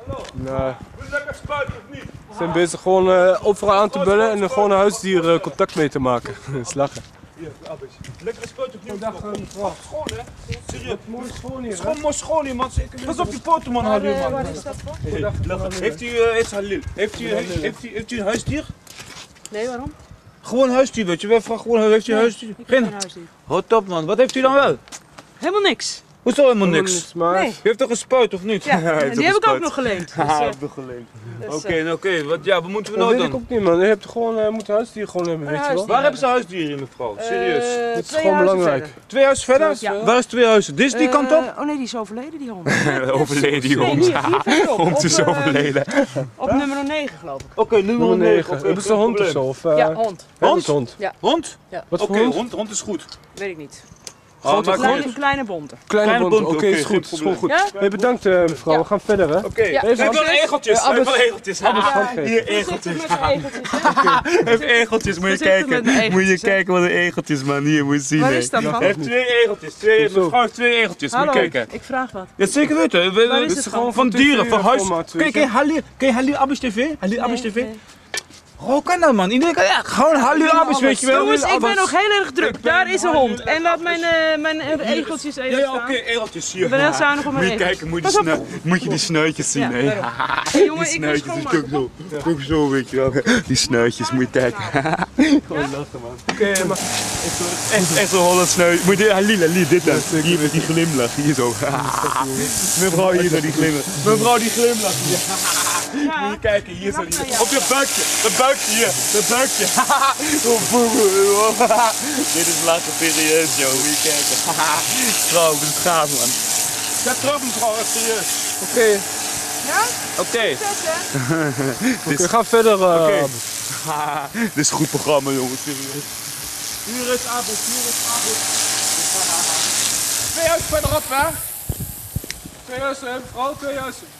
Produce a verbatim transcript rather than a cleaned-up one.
Nee. Ze zijn bezig gewoon uh, overal aan te bellen en er gewoon een huisdier uh, contact mee te maken. Dat is lachen. Lekker spuit of niet? Dag mevrouw. Schoon hè? Serieus. Mooi schoon hier. Schoon, mooi schoon hier man. Pas op je poten man, Halil man. Waar is dat voor? Heeft u, uh, heeft Halil, heeft u, heeft, heeft, u, heeft u een huisdier? Nee, waarom? Gewoon een huisdier, weet je. Wij vragen gewoon, heeft u een huisdier? Ik heb Geen geen huisdier. Hot op man, wat heeft u dan wel? Helemaal niks. Hoezo helemaal niks? Maar Nee. U heeft toch een spuit of niet? Ja, Hij heeft en toch die een heb ik ook spuit. nog geleend. Haha, Dus, heb ik geleend. dus, Oké, eh, nou, oké, wat, ja, wat moeten we dat nou weet ik dan? ook niet man. Je hebt gewoon, uh, moet een huisdier gewoon hebben, Een weet je wel. huisdier. Waar hebben ze huisdieren mevrouw? Serieus? eh, Dit is twee gewoon huizen belangrijk. verder. Twee huizen verder? Ja. Waar is twee huizen? Dit is die Eh, kant op? Oh nee, die is overleden, die hond. Overleden die Nee, hond. hier, hier verderop. Hond Op, is eh, overleden. Op nummer negen geloof ik. Oké, nummer Nummer negen. negen. Oké, Hebben ze een geen hond of probleem. zo? Of, uh, Ja, hond. Hond? hond? Hond? Ja. Wat Oké, voor hond? hond, hond is goed. Weet ik niet. Oh, maar Kleine, goed. kleine bonte. Kleine Kleine bond. bond, Oké, oké, is geen goed. Is gewoon goed. Ja? Hey, bedankt uh, mevrouw. Ja. We gaan verder hè. Oké, Ja. heeft wel Abbas- egeltjes. Ja, Heeft wel Abbas- egeltjes. Abbas Haha, gaan Hier geven. egeltjes. Met zijn egeltjes, hè? Heeft egeltjes, moet je Ze zitten kijken. met egeltjes, Moet je hè? kijken wat een egeltjes man, hier moet je zien. Waar hè. is dat Hij van? heeft twee egeltjes. Twee, Hoezo? mevrouw heeft twee egeltjes. Moet je Hallo, kijken. ik vraag wat. Ja, zeker weten. We- we- Waar is dit het is van? gewoon van Van dieren, van huis. tv-formaat, weet Kijk, je. ken je Halil, ken je Halil Abbas T V? Halil Abbas Nee, T V? nee. Hoe kan dat man? Iedereen kan, ja, gewoon Halil Abbas, weet je wel. Jongens, Halil ik ben Abbas. nog heel erg druk. Ik ben Daar is een Halil hond. En laat mijn, eh, mijn eh, egeltjes even Ja, ja, staan. oké, egeltjes hier. Ik ben heel zuinig op Moet mijn je egeltjes. kijken, moet je, Pas die op. sneu- moet je die snuitjes zien. Ja, hè. daarom. Haha, Hey, jongen, die ik wil snuitjes, die schoonmaken. ook zo. Ook zo, weet je wel. Die snuitjes, moet je kijken. Oké, maar Echt, echt zo'n Hollands snuit. Moet je, Halil, Halil, dit dan. Hier met die glimlach, hier zo. Mevrouw, hier zo die glimlach. Mevrouw, die glimlach. hier. Ja. Moet je kijken, hier zo. Lach naar Die, jou. op je buikje, dat buikje hier, dat buikje. Dit is lachen serieus, joh. Moet je kijken. Vrouw, dit is gaaf, man. Ja, terug mevrouw, echt serieus. oké. Ja? Oké. Zet, hè? We gaan verder. Uh, Oké. Dit is een goed programma, jongens. Serieus. Hier is Abbas, hier is Abbas. Twee huizen verderop, hè? Twee huizen, hè, mevrouw? Twee huizen.